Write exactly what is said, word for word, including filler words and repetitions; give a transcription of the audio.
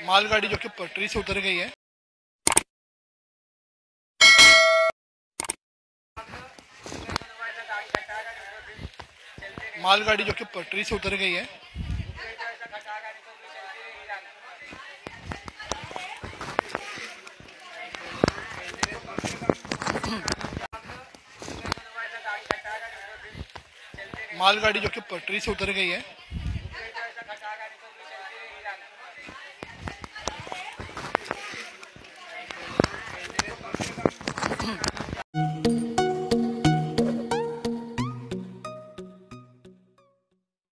मालगाड़ी जो कि पटरी से उतर गई है। मालगाड़ी जो कि पटरी से उतर गई है। मालगाड़ी जो कि पटरी से उतर गई है।